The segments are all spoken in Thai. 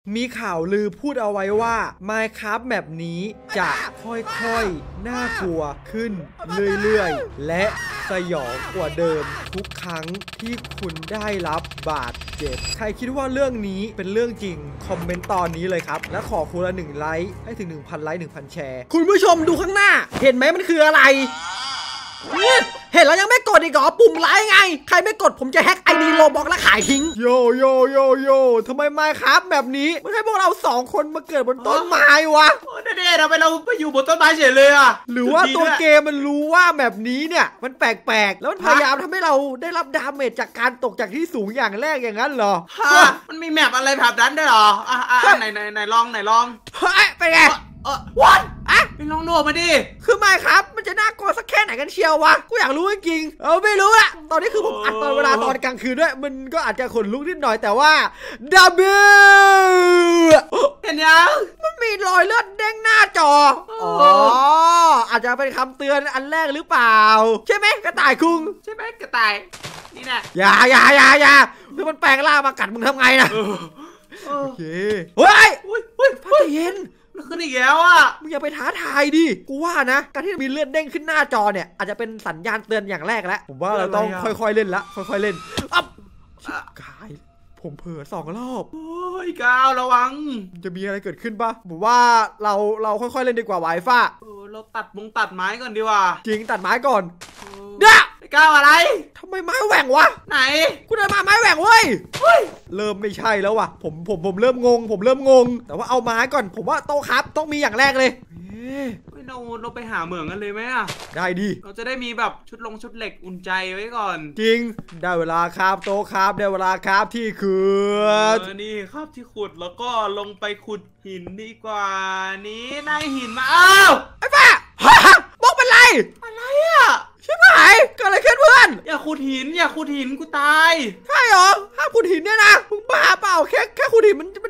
มีข่าวลือพูดเอาไว้ว่า Minecraft แบบนี้จะค่อยๆน่ากลัวขึ้นเรื่อยๆและสยองกว่าเดิมทุกครั้งที่คุณได้รับบาดเจ็บใครคิดว่าเรื่องนี้เป็นเรื่องจริงคอมเมนต์ตอนนี้เลยครับและขอคุณละ1 ไลค์ให้ถึง 1,000 ไลค์ 1,000 แชร์คุณผู้ชมดูข้างหน้าเห็นไหมมันคืออะไรเห็นแล้วยังไม่กดอีกเหรอปุ่มไลค์ไงใครไม่กดผมจะแฮ็กไอดีโลบอกแล้วขายทิ้งโยทำไมMinecraftแบบนี้ไม่ให้พวกเรา2 คนมาเกิดบนต้นไม้วะเด็ดๆทำไมเราไปอยู่บนต้นไม้เฉยเลยอะหรือว่าตัวเกมมันรู้ว่าแบบนี้เนี่ยมันแปลกๆแล้วมันพยายามทำให้เราได้รับดาเมจจากการตกจากที่สูงอย่างแรกอย่างนั้นเหรอมันมีแมปอะไรแบบนั้นด้วยเหรอไหนลองเฮ้ยไปไง what ไปลองดูมาดิคือMinecraftมันจะน่ากลัวสักแค่ไหนกันเชียววะกูอยากรู้จริงไม่รู้อะตอนนี้คือผมอัดตอนเวลาตอนกลางคืนด้วยมันก็อาจจะขนลุกนิดหน่อยแต่ว่าดับเบิลเห็นยังมันมีรอยเลือดเด้งหน้าจออาจจะเป็นคำเตือนอันแรกหรือเปล่าใช่ไหมกระต่ายคุงใช่ไหมกระต่ายนี่นะอย่าคือมันแปลงร่างมากัดมึงทำไงนะโอเคเฮ้ยฟ้าเย็นขึ้นอีกแล้วอ่ะมึงอย่าไปท้าทายดิกูว่านะการที่มีเลือดเด้งขึ้นหน้าจอเนี่ยอาจจะเป็นสัญญาณเตือนอย่างแรกแล้วผมว่าเราต้องค่อยๆเล่นละค่อยๆเล่นกายผมเผลอ2 รอบโอ้ยก้าวระวังจะมีอะไรเกิดขึ้นปะผมว่าเราค่อยๆเล่นดีกว่าไวฟ้าเราตัดไม้ก่อนดีกว่าจริงตัดไม้ก่อนเด้อก้าวอะไรทำไมไม้แหว่งวะไหนกูเดินมาไม้แหว่งเว้ยเริ่มไม่ใช่แล้ววะผมเริ่มงงแต่ว่าเอาไม้ก่อนผมว่าโต๊ะครับต้องมีอย่างแรกเลยเราไปหาเหมืองกันเลยไหมอ่ะได้ดีเราจะได้มีแบบชุดเหล็กอุ่นใจไว้ก่อนจริงได้เวลาครับโต๊ะครับได้เวลาครับที่ขุดนี่ครับที่ขุดแล้วก็ลงไปขุดหินดีกว่านี้นายหินมาอ้าวไอ้ป้าบอกเป็นไรอ่ะใช่ไหมเกิดอะไรขึ้นเพื่อนอย่าขุดหินกูตายใช่เหรอห้ามขุดหินเนี่ยนะมึงบ้าเปล่าแค่ขุดหินมันจะ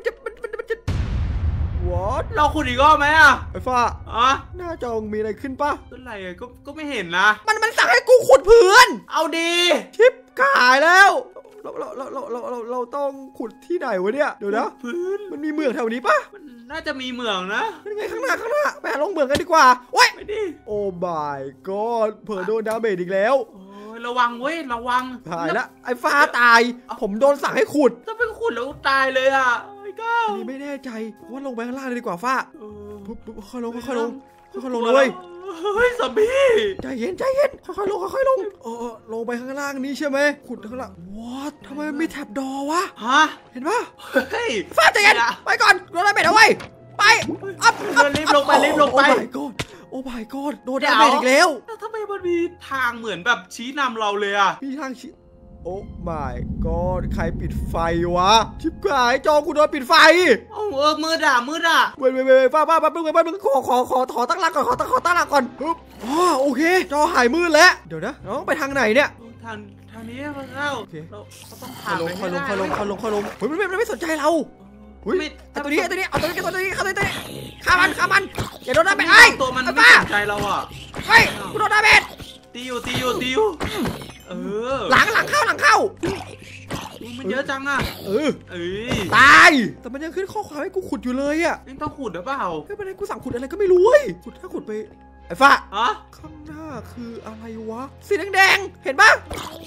What? เราขุดอีกรอบไหมอ่ะไอ้ฟ้าหน้าจอมีอะไรขึ้นปะอะไรก็ไม่เห็นนะมันสั่งให้กูขุดพื้นเอาดีชิปกายแล้วเราต้องขุดที่ไหนวะเนี่ยเดี๋ยวนะพื้นมันมีเหมืองแถวนี้ปะมันน่าจะมีเหมืองนะยังไงข้างหน้าไปหาลงเหมืองกันดีกว่าโอ้ยไม่ดีโอ้ my god เผลอโดนดาเมจอีกแล้วระวังเว้ยระวังตายแล้วไอ้ฟ้าตายผมโดนสั่งให้ขุดถ้าเป็นขุดแล้วตายเลยอ่ะนี่ไม่แน่ใจว่าลงไปข้างล่างเลยดีกว่าฟ้าค่อยลงเลยเฮ้ยซอมบี้ใจเย็นค่อยลงลงไปข้างล่างนี้ใช่ไหมขุดข้างล่างwhatทำไมมีแท็บดอวะเห็นปะเฮ้ยฟ้าใจเย็นไปก่อนโดนอะไรไปเอาไว้ไปรีบลงไปโอ้ my god โดนดาเมจอีกแล้วทำไมมันมีทางเหมือนแบบชี้นำเราเลยอ่ะมีทางชี้โอ้ my god ใครปิดไฟวะชิบหายจอกูโดนปิดไฟมืดอ่ะเว้ยป้ามึงขอตั้งหลักก่อนขอตั้งหลักก่อนโอเคจอหายมืดแล้วเดี๋ยวนะเราต้องไปทางไหนเนี่ยทางนี้เราต้องผ่านไปค่อยลงเฮ้ยมันไม่สนใจเราตัวนี้เอาตัวนี้ฆ่ามันอย่าโดนดาเมจตัวมันไม่สนใจเราอ่ะกูโดนดาเมจตีอยู่หลังเข้ามันเยอะจังอ่ะตายแต่มันยังขึ้นข้อความให้กูขุดอยู่เลยอ่ะยังต้องขุดหรือเปล่าไม่เป็นไรกูสั่งขุดอะไรก็ไม่รู้ถ้าขุดไปไอ้ฟ้าข้างหน้าคืออะไรวะสีแดงเห็นปะ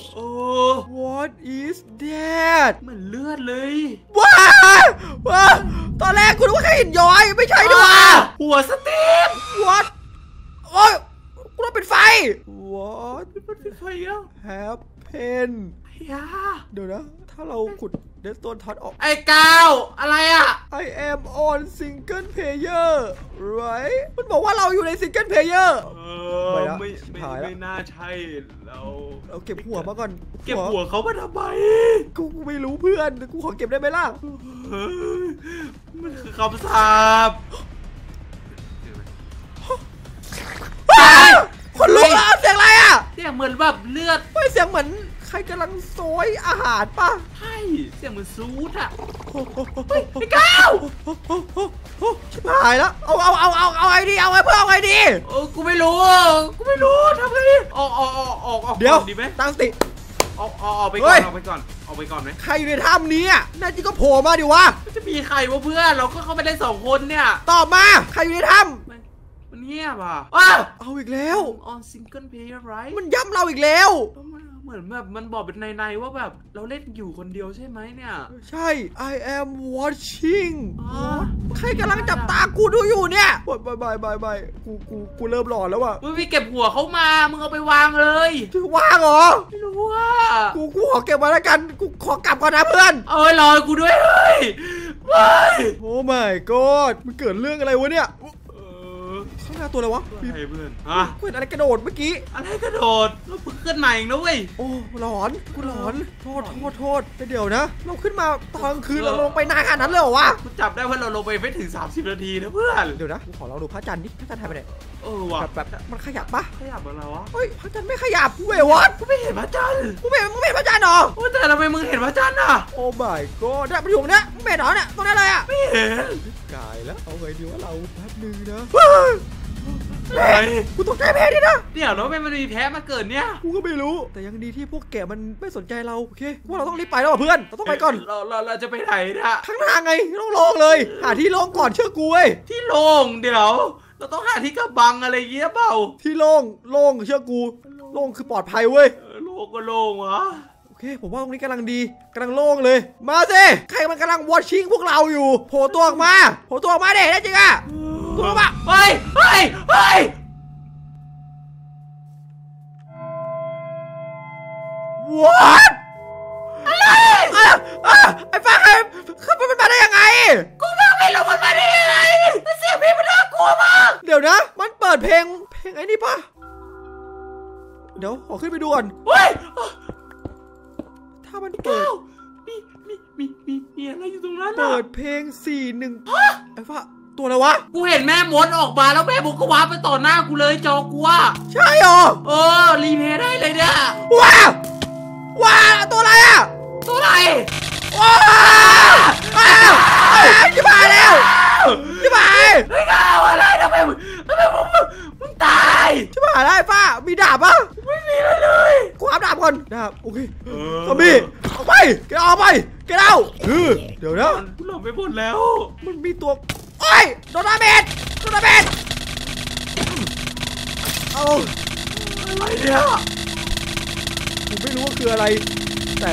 what is that เหมือนเลือดเลยว้าตอนแรกคุณนึกว่าแค่หินย้อยไม่ใช่ด้วยหัวสตีฟ what โอ้ยกูโดนปิดไฟ what ปิดไฟอ่ะ happen เดี๋ยวนะถ้าเราขุดเดสโตนทัดออกไอ้ก้าวอะไรอ่ะ I am on single player right มันบอกว่าเราอยู่ใน single player ไม่น่าใช่เราเก็บหัวมาก่อนเก็บหัวเขามาทำไมกูไม่รู้เพื่อนกูขอเก็บได้ไหมล่ะมันคือคำสาปคนลุกอ่ะเสียงอะไรอ่ะเสียงเหมือนแบบเลือดไม่เสียงเหมือนใครกำลังโซยอาหารป่ะใช่เสียงเหมือนซูดอ่ะไอ้ก้าวชิบหายแล้วเอาไงดีเอาไงเพื่อเอาไงดีกูไม่รู้ทำไงดีออกเดี๋ยวดีไหมตั้งสติออกไปก่อนเอาไปก่อนไหมใครอยู่ในถ้ำนี้น่าจะก็โผล่มาดิวะจะมีใครวะเพื่อนเราก็เข้าไปได้2 คนเนี่ยตอบมาใครอยู่ในถ้ำมันเงียบอ่ะเอาอีกแล้ว on single player right มันย้ำเราอีกแล้วเหมือนแบบมันบอกเป็นในว่าแบบเราเล่นอยู่คนเดียวใช่ไหมเนี่ยใช่ I am watching ใครกำลังจับตากูดูอยู่เนี่ยบายกูเริ่มหลอนแล้วว่ะมึงไปเก็บหัวเขามามึงเอาไปวางเลยจะวางเหรอไม่รู้ว่ากูขอเก็บไว้แล้วกันกูขอกลับก่อนนะเพื่อนรอกูด้วยเฮ้ยโอ้ my god มันเกิดเรื่องอะไรวะเนี่ยข้างหน้าตัวอะไรวะเพื่อนกูเห็นอะไรกระโดดเมื่อกี้อะไรกระโดดแล้วเพิ่งขึ้นมาเองนะเว้ยโอ้หลอนกูหลอนโทษเดี๋ยวนะเราขึ้นมาตอนกลางคืนเราลงไปนานขนาดนั้นเลยเหรอวะกูจับได้ว่าเราลงไปไม่ถึง30 นาทีนะเพื่อนเดี๋ยวนะกูขอลองดูพระจันทร์ดิพระจันทร์หายไปไหนว่ะแบบมันขยับปะขยับอะไรวะเฮ้ยพระจันทร์ไม่ขยับเว้ยวอดกูไม่เห็นพระจันทร์มึงไม่เห็นพระจันทร์หรอแต่ทำไมมึงเห็นพระจันทร์โอ้ my god ได้ประโยคนี้มึงไม่เห็นหรอเนี่ยตรงนี้เลยไม่เห็นกายแล้วเอาไงดีวะเราแป๊บนึงนะกูตกใจแพ้ดินะเดี๋ยวแล้วมันมีแพ้มาเกิดเนี่ยกูก็ไม่รู้แต่ยังดีที่พวกแกมันไม่สนใจเราโอเคว่าเราต้องรีบไปแล้วเพื่อนเราต้องไปก่อนเราจะไปไหนนะข้างหน้าไงต้องลงเลยหาที่ลงก่อนเชื่อกูเว้ยที่ลงเดี๋ยวเราต้องหาที่กระบังอะไรเงี้ยเปล่าที่โล่งเชื่อกูโล่งคือปลอดภัยเว้ยโล่งก็โล่งวะโอเคผมว่าตรงนี้กำลังดีกำลังโล่งเลยมาสิใครมันกำลังวอชชิ่งพวกเราอยู่โผล่ตัวออกมาเด็ได้จริงอะตัวมาเฮ้ย What อะไรไอ้ฟ้าขึ้นมันมาได้ยังไงกูไม่รู้มันมาได้ยังไงเสียงเพลงมันน่ากลัวมากเดี๋ยวนะมันเปิดเพลงไอ้นี่ปะเดี๋ยวขอขึ้นไปดูก่อนเฮ้ยถ้ามันเปิดมีอะไรอยู่ตรงนั้นเปิดเพลง41ไอ้ฟ้าตัวอะไรวะกูเห็นแม่มดออกมาแล้วแม่มดก็วาร์ปไปต่อหน้ากูเลยจอกูว่าใช่หรอรีเพย์ได้เลยเนี่ยว้าตัวอะไรตัวอะไรว้าจะมาแล้วจะมาไม่กล้าอะไรทำไมมึงตายจะมาได้ป้ามีดาบปะไม่มีเลยกูหาดาบก่อนดาบโอเคซอมบี้ออกไปแกเอาเดี๋ยวนะกูหลบไปหมดแล้วมันมีตัวโอ้ยโดนดาเมจเอาอะไรเนี่ยผมไม่รู้ว่าคืออะไรแต่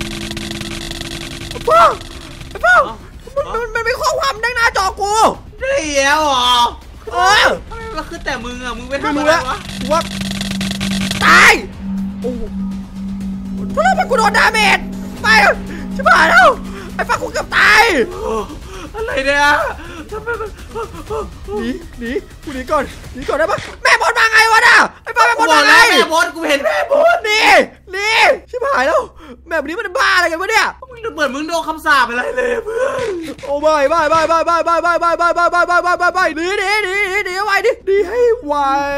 ป้ามันมีข้อความดังหน้าจอกูเดี๋ยวแล้วคือแต่มึงมึงไปทำอะไรวะว่าตายโอ้เพราะว่ากูโดนดาเมจไปชิบหายแล้วไอ้ฟ้ากูเกือบตายอะไรเนี่ยทำไมมันหนีกูหนีก่อนได้ปะแม่บอลมาไงวะน่ะไอ้ป้าแม่บอลมาไงแม่บอลกูเห็นแม่บอลนี่ชิบหายแล้วแบบนี้มันบ้าอะไรกันวะเนี่ยเหมือนมึงโดนคำสาปอะไรเลยเพื่อนโอ้บายหนีไวดิให้ไว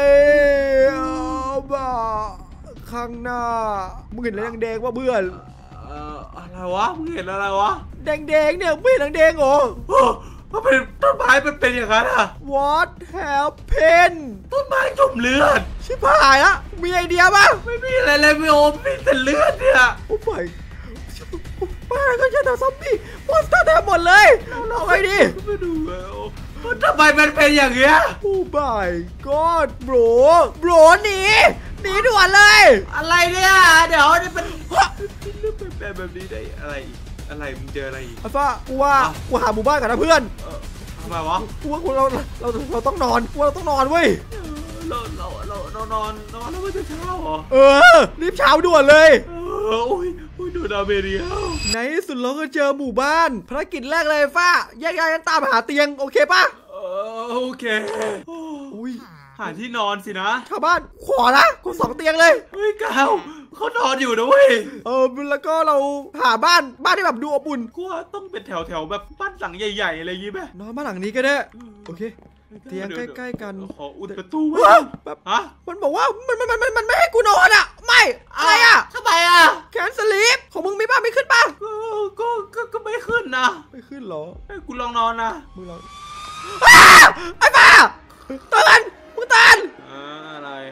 บ้าข้างหน้ามึงเห็นอะไรแดงๆวะเพื่อนอะไรวะมึงเห็นอะไรวะแดงเนี่ยไม่เห็นแดงเหรอมันเป็นต้นไม้มันเป็นอย่างนั้นอะ What happened ต้นไม้จมเลือดชิบหายละมีไอเดียป่ะไม่มีอะไรเลยไม่โอ้มีแต่เลือดเนี่ยโอ้ไปบ้าก็จะทำซอมบี้มอนสเตอร์เต็มหมดเลยเอาไงดีไม่ดูแล้วทำไมมันเป็นอย่างเงี้ยโอ้ my god bro หนีด่วนเลยอะไรเนี่ยเดี๋ยวนี่เป็นแบบนี้ได้อะไรมึงเจออะไรอีกฟ้ากูหาหมู่บ้านกันนะเพื่อนทำไมวะกูว่าเราต้องนอนเว้ยเรานอนแล้วมันจะเช้าเหรอรีบเช้าด่วนเลยโอ้ยดูดาเมริโอในที่สุดเราก็เจอหมู่บ้านภารกิจแรกเลยฟ้าแยกย้ายกันตามหาเตียงโอเคป่ะโอเคหาที่นอนสินะชาวบ้านขอนะกู2 เตียงเลยเฮ้ยก้าวเขานอนอยู่นะเว้ยแล้วก็เราหาบ้านที่แบบดูอบอุ่นกูว่าต้องเป็นแถวแบบบ้านหลังใหญ่ๆอะไรอย่างงี้ไหมนอนบ้านหลังนี้ก็ได้โอเคเตียงใกล้ๆกันขออุดประตูแบบมันบอกว่ามันไม่ให้กูนอนไม่อะไรทำไมแคนสลีปของมึงมีบ้านไม่ขึ้นป่ะก็ไม่ขึ้นนะไม่ขึ้นหรอให้กูลองนอนนะมึงลองไอ้บ้าตื่นมึงตื่น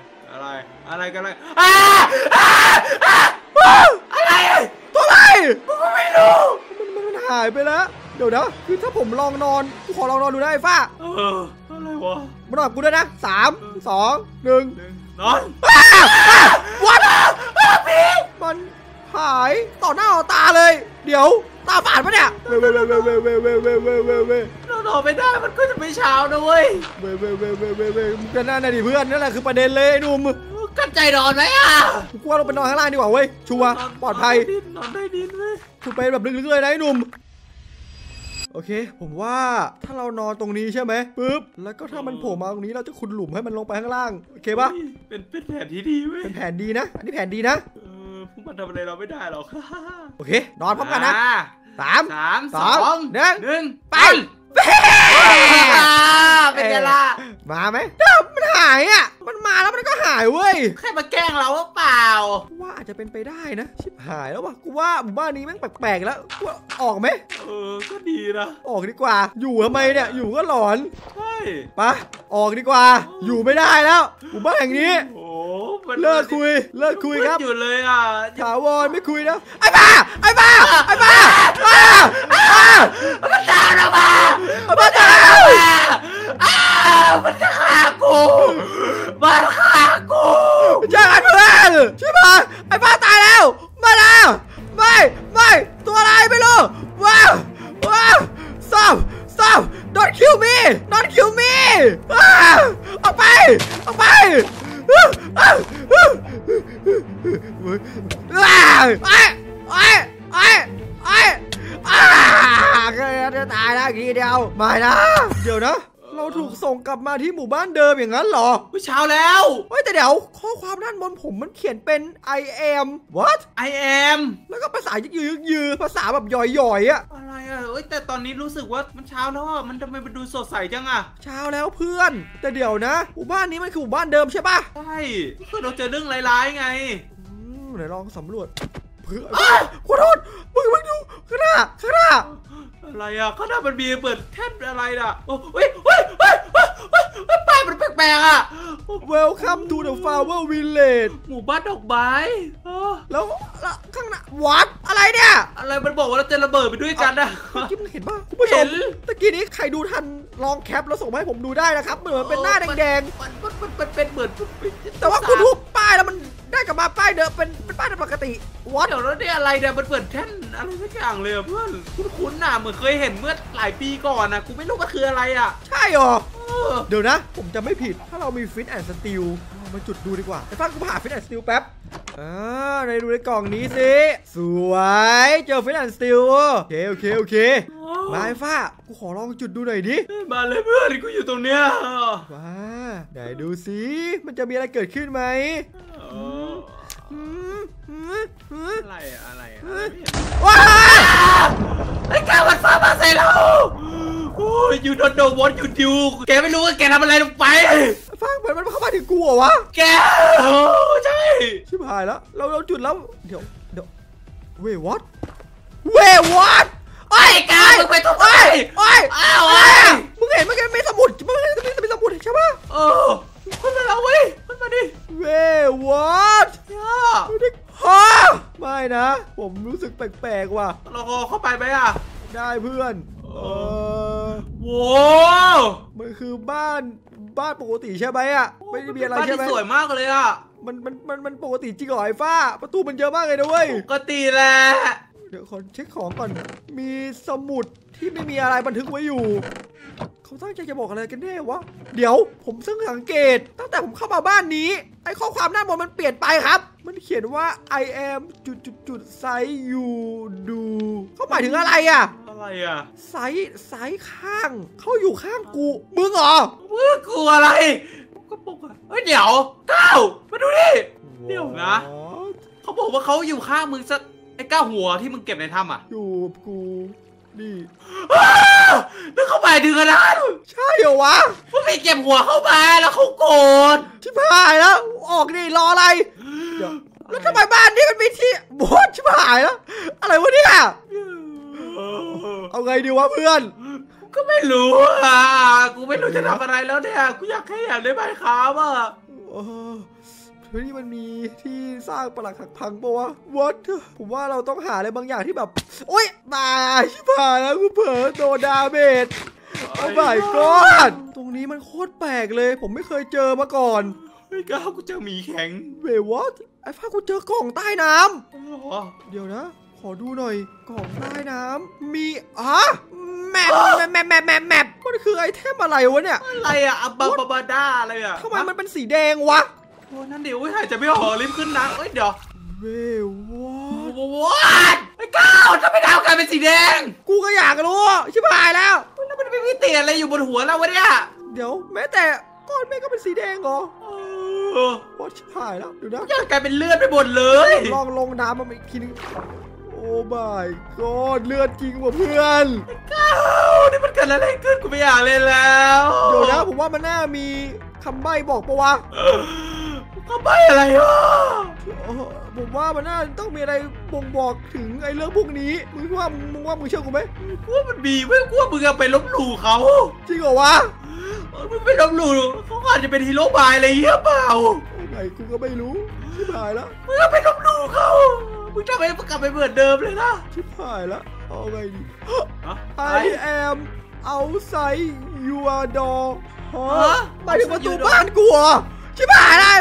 อะไรกันเลยอะไรตัวอะไรมึงรู้มันหายไปแล้วเดี๋ยวนะคือถ้าผมลองนอนกูขอลองนอนดูได้ฟ้าอะไรวะมานอนกูด้วยนะ3 2 1 นอนวัดมันหายต่อหน้าต่อตาเลยเดี๋ยวตาฝาดปะเนี่ยเว้เรานอนไม่ได้มันก็จะไม่เช้านะเว้ยก็นั่นน่ะดิเพื่อนนั่นแหละคือประเด็นเลยไอ้หนุ่มกั้นใจนอนไหมอ่ะกูว่าเราไปนอนข้างล่างดีกว่าเว้ยชัวร์ปลอดภัยนอนได้ดินเลยคุณไปแบบลึกๆเลยนะไอ้หนุ่มโอเคผมว่าถ้าเรานอนตรงนี้ใช่ไหมปุ๊บแล้วก็ถ้ามันโผล่มาตรงนี้เราจะขุดหลุมให้มันลงไปข้างล่างโอเคปะเป็นแผนที่ดีเว้ยเป็นแผนดีนะอันนี้แผนดีนะพวกมันทำอะไรเราไม่ได้หรอกโอเเคนอนพร้อมกันนะ3 2 1ไปเป็นไงล่ะมาไหมมันหายอ่ะมันมาแล้วมันก็หายเว้ยแค่มาแกล้งเราเปล่าว่าอาจจะเป็นไปได้นะชิบหายแล้ววะกูว่าหมู่บ้านนี้แม่งแปลกๆแล้วกูออกไหมก็ดีนะออกดีกว่าอยู่ทำไมเนี่ยอยู่ก็หลอนใช่ปะออกดีกว่าอยู่ไม่ได้แล้วหมู่บ้านแห่งนี้เลิกคุยครับอยู่เลยอ่ะถาวรไม่คุยนะไอ้บ้ามันตามเรามามันตามมันจะฆ่ากูใช่เพื่อนใช่ปะไอ้บ้าตายแล้วมาแล้วไม่ตัวอะไรไม่รู้ว้าว stop don't kill me ออกไปจะตายแล้วทีเดียวไม่นะเดี๋ยวนะเราถูกส่งกลับมาที่หมู่บ้านเดิมอย่างนั้นเหรอเช้าแล้วแต่เดี๋ยวข้อความด้านบนผมมันเขียนเป็น I am what I am แล้วก็ภาษายืภาษาแบบย่อยๆอะอะไรอะแต่ตอนนี้รู้สึกว่ามันเช้าแล้วอ่ะมันทำไมมันดูสดใสจังอะเช้าแล้วเพื่อนแต่เดี๋ยวนะหมู่บ้านนี้มันคือหมู่บ้านเดิมใช่ปะใช่คือเราเจอเรื่องร้ายๆไงไหนลองสำรวจเพื่อนขอโทษมึงดูข้างหน้าอะไรอะข้างหน้ามันมีเปิดแท่นอะไรน่ะเฮ้ยป้ายมันแปลกๆอะ Welcome to the Flower Village หมู่บ้านดอกไม้แล้วข้างหน้าวัดอะไรเนี่ยอะไรมันบอกว่าเราจะระเบิดไปด้วยกันนะกิ๊บเห็นป่ะคุณผู้ชมตะกี้นี้ใครดูทันลองแคปแล้วส่งมาให้ผมดูได้นะครับเหมือนเป็นหน้าแดงๆมันเป็นเหมือนแต่ว่าคุณทุบป้ายแล้วมันได้กลับมาป้ายเดิมเป็นป้ายปกติวัดเดี๋ยวแล้วเนี่ยอะไรเนี่ยมันเปิดแท่นอะไรสักอย่างเลยเพื่อนคุ้นๆน่ะเหมือนเคยเห็นเมื่อหลายปีก่อนนะกูไม่รู้ว่าคืออะไรอ่ะใช่หรอเดี๋ยวนะผมจะไม่ผิดถ้าเรามีฟิตแอนด์สตีลมาจุดดูดีกว่าแต่ฟังกูหาฟิตแอนด์สตีลแป๊บในดูในกล่องนี้สิสวยเจอฟิตแอนด์สตีลโอเคมาไอ้ฟ้ากูขอลองจุดดูหน่อยดิมาเลยเพื่อนกูอยู่ตรงเนี้ยว้าไหนดูสิมันจะมีอะไรเกิดขึ้นไหมอะไรว้าไอ้แกมันฟ้ามาใส่เราโอ้ยยูโดนโดนวอนยูดิวแกไม่รู้ว่าแกทำอะไรลงไปฟังเหมือนมันเข้ามาถึงกูเหรอวะแกใช่ชิบหายแล้วเราจุดแล้วเดี๋ยวเว้ยวัดไอ้แกมึงไปทำไมอ้าวมึงเห็นเมื่อกี้มีสมุดใช่ปะขึ้นมาแล้วเว้ยขึ้นมาดิเว้ยวัดไม่นะผมรู้สึกแปลกๆว่ะเราเข้าไปไหมอ่ะได้เพื่อนว้าวมันคือบ้านปกติใช่ไหมอ่ะไม่ได้มีอะไรใช่ไหมสวยมากเลยอ่ะมันปกติจริงเหรอไอ้ฟ้าประตูมันเยอะมากเลยนะเว้ยปกติแหละเดี๋ยวขอเช็คของก่อนมีสมุดที่ไม่มีอะไรบันทึกไว้อยู่เขาตั้งใจจะบอกอะไรกันแน่วะเดี๋ยวผมสังเกตตั้งแต่ผมเข้ามาบ้านนี้ไอ้ข้อความด้านบนมันเปลี่ยนไปครับมันเขียนว่า I am ไซยูดูเขาหมายถึงอะไรอ่ะไซข้างเขาอยู่ข้างกูมึงเหรอกูอะไรก็ปกเดี๋ยวก้าวมาดูดิเดี๋ยวนะเขาบอกว่าเขาอยู่ข้างมึงซะไอ้ก้าวหัวที่มึงเก็บในถ้ำอ่ะอยู่กูนี่แล้วเขาหมายถึงอะไรใช่เหรอวะพวกพี่เก็บหัวเข้ามาแล้วเขาโกรธชิบหายแล้วออกดิรออะไรแล้วทำไมบ้านนี้มันมีที่บอสชิบหายแล้วอะไรวะเนี่ยเอาไงดีวะเพื่อนก็ไม่รู้กูไม่รู้จะทำอะไรแล้วเนี่ยกูอยากได้ใบขาวอ่ะเธฮ้ยนี่มันมีที่สร้างปรักหักพังปะวะ What ผมว่าเราต้องหาอะไรบางอย่างที่แบบโอ๊ยตายชิบหายแล้วกูเผลอโดนดาเมจโอ้ my god ตรงนี้มันโคตรแปลกเลยผมไม่เคยเจอมาก่อนเฮ้ยก้าวกูเจอหมีแข็งเววอตไอ้ฟ้ากูเจอกล่องใต้น้ำอ๋อเดี๋ยวนะขอดูหน่อยกล่องใต้น้ำมีแมปมันคือไอเทมอะไรวะเนี่ยอะไรอะบาด้าอะไรอะทำไมมันเป็นสีแดงวะโอ้นั่นเดี๋ยวหายใจไม่ออกรีบขึ้นนะเอ้ยเดี๋ยวเววอต What ไอ้ก้าวทำไมดาวกลายเป็นสีแดงกูก็อยากรู้ชิบหายแล้วแล้วมันเป็นพิเศษอะไรอยู่บนหัวเราวะเนี่ยเดี๋ยวแม้แต่ก้อนเมฆก็เป็นสีแดงเหรอเออวอตชิบหายแล้วเดี๋ยวนะอยากกลายเป็นเลือดไปหมดเลยลองลงน้ำมาอีกทีนึงโอ้ my god เลือดจริงว่ะเพื่อนก้าวนี่มันเกิดอะไรขึ้นกูไม่อยากเล่นแล้วเดี๋ยวนะผมว่ามันน่ามีคำใบ้บอกปะวะเขาใบ้อะไรวะผมว่ามันน่าต้องมีอะไรบ่งบอกถึงไอ้เรื่องพวกนี้มึงว่ามึงเชื่อกูไหมกูว่ามันมีเว้ยกูว่ามึงอะไปลบหลู่เขาจริงเหรอวะมึงไปลบหลู่เขาอาจจะเป็นฮีโร่บายอะไรเงี้ยเปล่าไงกูก็ไม่รู้ชิบหายแล้วมึงก็ไปลบหลู่เขามึงทำไมมึงกลับไปเหมือนเดิมเลยนะชิบหายแล้วเอาไงดีไอ้ I am outside your door ฮะไปถึงประตูบ้านกูเหรอชิบหายแล้ว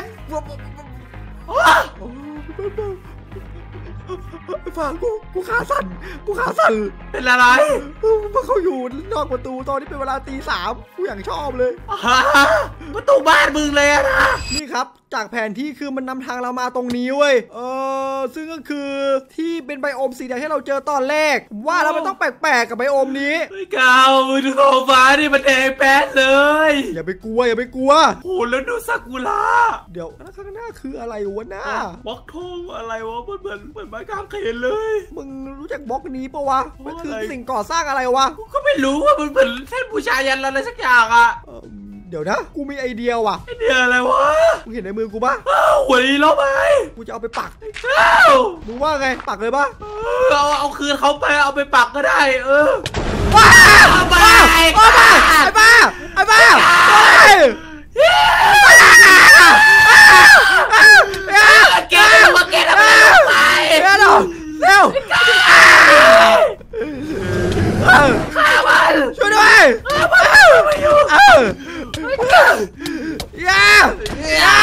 ฟังกูขาสั่นเป็นอะไรเพราะเขาอยู่นอกประตูตอนนี้เป็นเวลาตี 3กูอย่างชอบเลยประตูบ้านมึงเลยอะนะนี่ครับจากแผนที่คือมันนำทางเรามาตรงนี้เว้ยซึ่งก็คือที่เป็นไบโอมสีแดงที่เราเจอตอนแรกผมว่าแล้วมันต้องแปลกๆกับไบโอมนี้ไอ้กาวดูท้องฟ้านี่มันแดงแป๊ดเลยอย่าไปกลัวโอ้แล้วดูซากุระเดี๋ยวแล้วข้างหน้าคืออะไรวะหน้าบล็อกทงอะไรวะมันเหมือนไม้กางเขนเลยมึงรู้จักบล็อกนี้ปะวะมันคืออะไรสิ่งก่อสร้างอะไรวะกูก็ไม่รู้ว่ามันเหมือนแท่นบูชายันอะไรสักอย่างอะเดี๋ยวนะกูมีไอเดียว่ะไอเดียอะไรวะมึงเห็นในมือกูปะอ้าวหัวนี้ล้มไปกูจะเอาไปปักอ้าวมึงว่าไงปักเลยปะเอาคืนเขาไปเอาไปปักก็ได้ว้าเอาไปไอ้บ้าเกณฑ์มาเกณฑ์ไปเร็วฆ่ามันช่วยด้วยฆ่ามันไม่อยู่อย่า